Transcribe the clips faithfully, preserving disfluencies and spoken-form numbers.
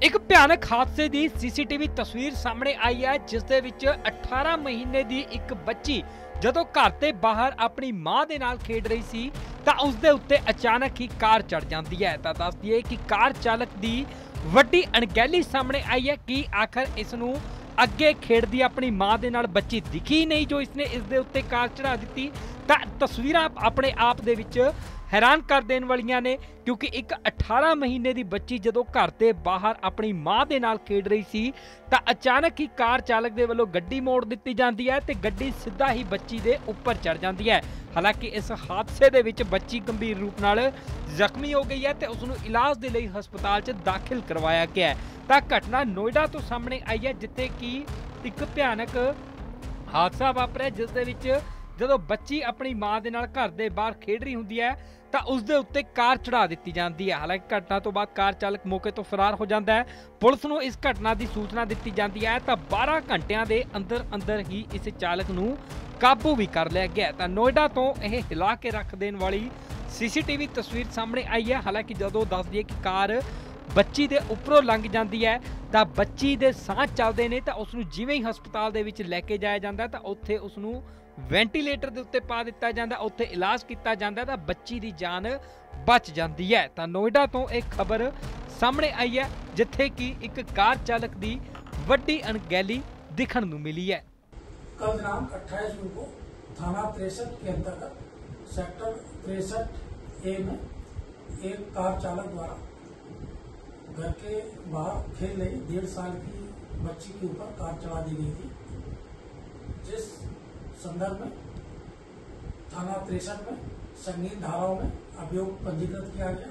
एक भयानक हादसे की सीसीटीवी तस्वीर सामने आई है जिस दे विच अठारह महीने की एक बच्ची जदों घर ते बाहर अपनी मां दे नाल खेड रही सी तां उस दे उत्ते अचानक ही कार चढ़ जाती है। तां दस दईए कि कार चालक की वड्डी अणगहली सामने आई है कि आखिर इसनूं अगे खेडदी अपनी मां दे नाल बच्ची दिखी नहीं जो इसने इस दे उत्ते कार चढ़ा दी। तां तस्वीरां अपने आप दे विच हैरान कर देन वालियां ने क्योंकि एक अठारह महीने की बच्ची जदों घर ते बाहर अपनी मां दे नाल खेड रही सी तां अचानक ही कार चालक दे वल्लों गड्डी मोड़ दित्ती जांदी है ते गड्डी सीधा ही बच्ची दे उपर चढ़ जाती है। हालांकि इस हादसे दे विच बच्ची गंभीर रूप नाल जख्मी हो गई है ते उसनूं इलाज दे लई हस्पताल च दाखिल करवाया गया है। तां घटना नोएडा तो सामने आई है जिथे कि एक भयानक हादसा वापरिया जिस दे विच जदों बच्ची अपनी मां दे नाल घर दे बाहर खेड रही हुंदी है तां उस दे उत्ते कार चढ़ा दित्ती जाती है। हालांकि घटना तो बाद कार चालक मौके तो फरार हो जाता है। पुलिस नूं इस घटना की सूचना दी जाती है तां बारह घंटिया के अंदर अंदर ही इस चालक नूं काबू भी कर लिया गया। तां नोएडा तो यह हिला के रख देने वाली सीसीटीवी तस्वीर सामने आई है। हालांकि जदों दस दिए कि कार बच्ची दे उपरों लंघ जाती है तां बच्ची दे साह चलते हैं तां उसनूं जिवें ही हस्पताल दे विच लैके जाया जाता है तां उत्थे उसनूं वेंटीलेटर दे उत्ते पा दिता जाता, उत्थे इलाज किया जाता तां बच्ची की जान बच जाती है। तां नोएडा तो एक खबर सामने आई है जिथे कि एक कार चालक की वड्डी अणगहली दिखण नूं मिली है। कल दिनांक अट्ठाईस जून को थाना तिरसठ के अंतर्गत सेक्टर तिरसठ ए में एक कार चालक द्वारा घर के बाहर खेल रही डेढ़ साल की बच्ची के ऊपर कार चढ़ा दी गई थी, जिस संदर्भ में थाना तिरसठ में संगीन धाराओं में अभियोग पंजीकृत किया गया।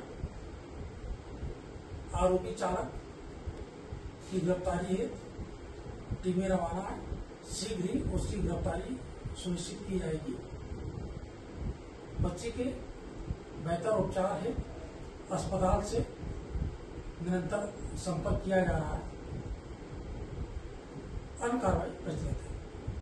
आरोपी चालक की गिरफ्तारी हेतु टीमें रवाना है। शीघ्र ही उसकी गिरफ्तारी सुनिश्चित की जाएगी। बच्ची के बेहतर उपचार हेतु अस्पताल से निरंतर संपर्क किया जा रहा है। अन्य कार्रवाई प्रचलित है।